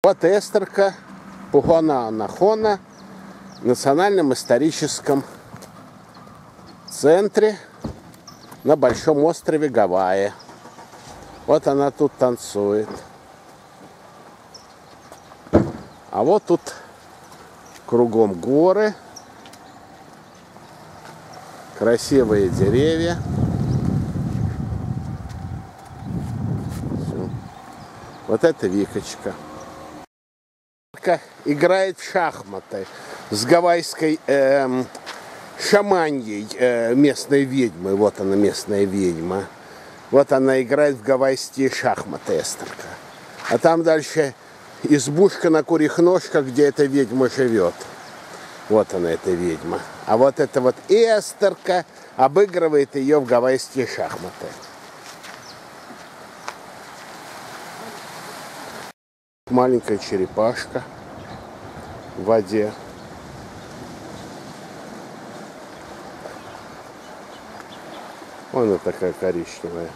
Вот эстерка Пухонаанахона в Национальном историческом центре на Большом острове Гавайи. Вот она тут танцует. А вот тут кругом горы, красивые деревья. Все. Вот это Викочка. Играет в шахматы с гавайской шаманьей, местной ведьмой. Вот она, местная ведьма. Вот она играет в гавайские шахматы, эстерка. А там дальше избушка на курьих ножках, где эта ведьма живет. Вот она, эта ведьма. А вот эта вот эстерка обыгрывает ее в гавайские шахматы. Маленькая черепашка в воде. Вон она такая коричневая.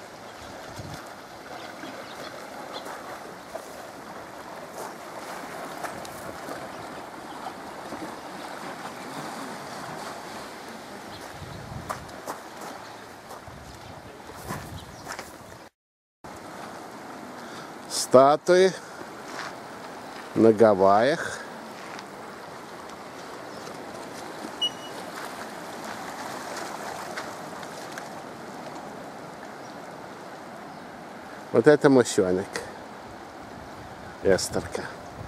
Статуи на Гавайях. Вот это мусёнок, эстерка.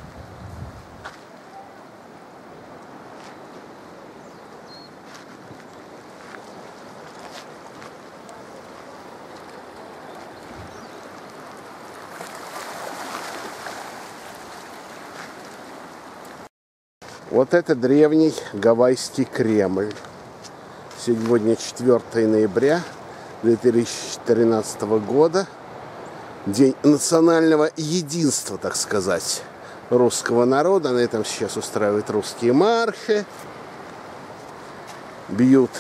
Вот это древний гавайский Кремль. Сегодня 4 ноября 2013 года. День национального единства, так сказать, русского народа. На этом сейчас устраивают русские марши. Бьют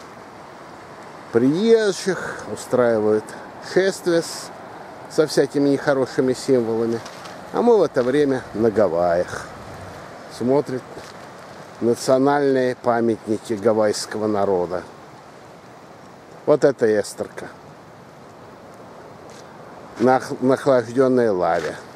приезжих, устраивают шествия со всякими нехорошими символами. А мы в это время на Гавайях. Смотрят национальные памятники гавайского народа. Вот это эстерка на охлажденной лаве.